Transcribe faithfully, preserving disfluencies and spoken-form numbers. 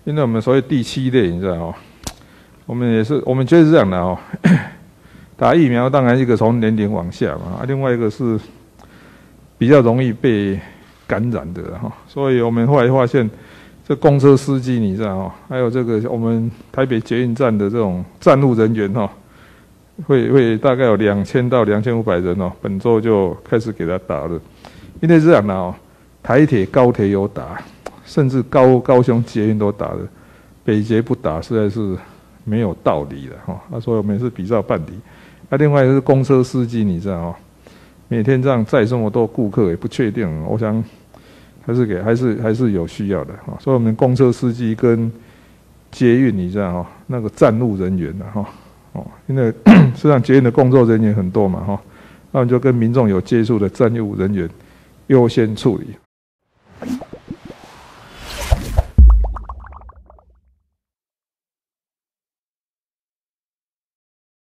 现在我们所谓第七类，你知道哦，我们也是，我们觉得是这样的哦。打疫苗当然一个从年龄往下嘛，啊，另外一个是比较容易被感染的哈，所以我们后来发现，这公车司机你知道哦，还有这个我们台北捷运站的这种站务人员哈，会会大概有两千到两千五百人哦，本周就开始给他打了，因为这样的哦，台铁、高铁有打，甚至高高雄捷运都打了，北捷不打实在是没有道理了哈。啊，所以我们是比照办理。啊，另外是公车司机，你知道哦，每天这样载这么多顾客也不确定，我想还是给还是还是有需要的哈。所以我们公车司机跟捷运，你知道哦，那个站务人员的哈哦，因为实际上捷运的工作人员很多嘛哈，那我们就跟民众有接触的站务人员优先处理。